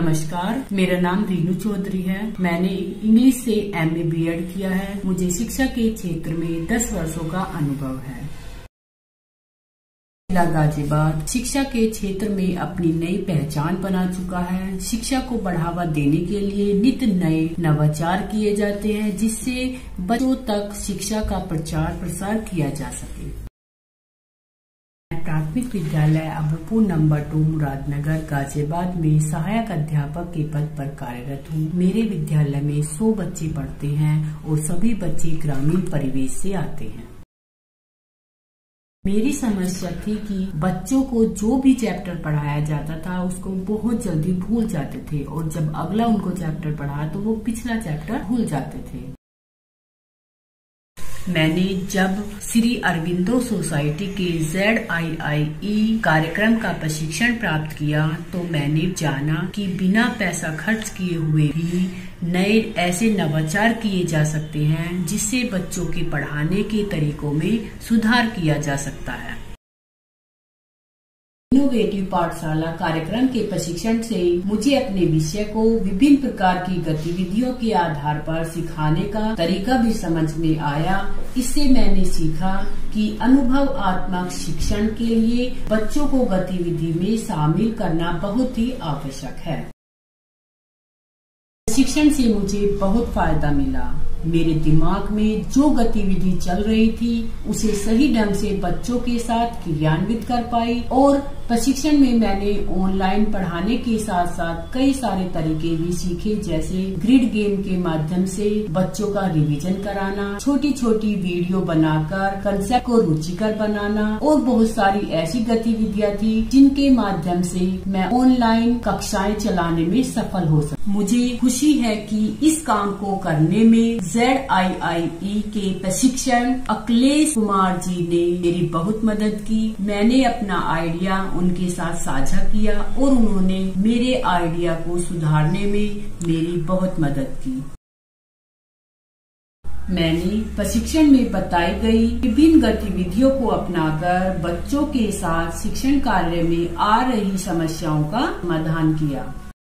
नमस्कार, मेरा नाम रीनू चौधरी है। मैंने इंग्लिश से MA B.Ed किया है। मुझे शिक्षा के क्षेत्र में 10 वर्षों का अनुभव है। जिला गाजियाबाद शिक्षा के क्षेत्र में अपनी नई पहचान बना चुका है। शिक्षा को बढ़ावा देने के लिए नित्य नए नवाचार किए जाते हैं, जिससे बच्चों तक शिक्षा का प्रचार प्रसार किया जा सके। प्राथमिक विद्यालय अबूपुर नंबर 2 मुरादनगर गाजियाबाद में सहायक अध्यापक के पद पर कार्यरत हूँ। मेरे विद्यालय में 100 बच्चे पढ़ते हैं और सभी बच्चे ग्रामीण परिवेश से आते हैं। मेरी समस्या थी कि बच्चों को जो भी चैप्टर पढ़ाया जाता था उसको बहुत जल्दी भूल जाते थे, और जब अगला उनको चैप्टर पढ़ा तो वो पिछला चैप्टर भूल जाते थे। मैंने जब श्री अरविंदो सोसाइटी के ZIIE कार्यक्रम का प्रशिक्षण प्राप्त किया तो मैंने जाना कि बिना पैसा खर्च किए हुए भी नए ऐसे नवाचार किए जा सकते हैं, जिससे बच्चों के पढ़ाने के तरीकों में सुधार किया जा सकता है। इनोवेटिव पाठशाला कार्यक्रम के प्रशिक्षण से मुझे अपने विषय को विभिन्न प्रकार की गतिविधियों के आधार पर सिखाने का तरीका भी समझ में आया। इससे मैंने सीखा कि अनुभवात्मक शिक्षण के लिए बच्चों को गतिविधि में शामिल करना बहुत ही आवश्यक है। प्रशिक्षण से मुझे बहुत फायदा मिला। मेरे दिमाग में जो गतिविधि चल रही थी उसे सही ढंग से बच्चों के साथ क्रियान्वित कर पाई, और प्रशिक्षण में मैंने ऑनलाइन पढ़ाने के साथ साथ कई सारे तरीके भी सीखे, जैसे ग्रिड गेम के माध्यम से बच्चों का रिवीजन कराना, छोटी छोटी वीडियो बनाकर कंसेप्ट को रुचिकर बनाना, और बहुत सारी ऐसी गतिविधियां थी जिनके माध्यम से मैं ऑनलाइन कक्षाएं चलाने में सफल हो सकी। मुझे खुशी है कि इस काम को करने में ZIIE के प्रशिक्षण अखिलेश कुमार जी ने मेरी बहुत मदद की। मैंने अपना आइडिया उनके साथ साझा किया और उन्होंने मेरे आइडिया को सुधारने में मेरी बहुत मदद की। मैंने प्रशिक्षण में बताई गई विभिन्न गतिविधियों को अपनाकर बच्चों के साथ शिक्षण कार्य में आ रही समस्याओं का समाधान किया।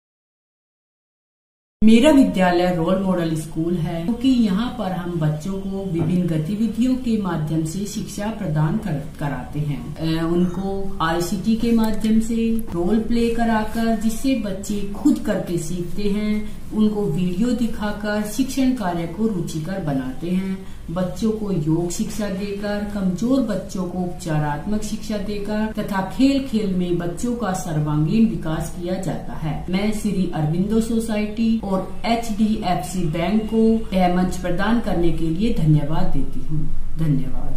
मेरा विद्यालय रोल मॉडल स्कूल है, क्योंकि यहाँ पर हम बच्चों को विभिन्न गतिविधियों के माध्यम से शिक्षा प्रदान कराते हैं। उनको ICT के माध्यम से रोल प्ले कराकर, जिससे बच्चे खुद करके सीखते हैं। उनको वीडियो दिखाकर शिक्षण कार्य को रुचिकर बनाते हैं। बच्चों को योग शिक्षा देकर, कमजोर बच्चों को उपचारात्मक शिक्षा देकर तथा खेल खेल में बच्चों का सर्वांगीण विकास किया जाता है। मैं श्री अरविंदो सोसाइटी और HDFC बैंक को यह मंच प्रदान करने के लिए धन्यवाद देती हूँ। धन्यवाद।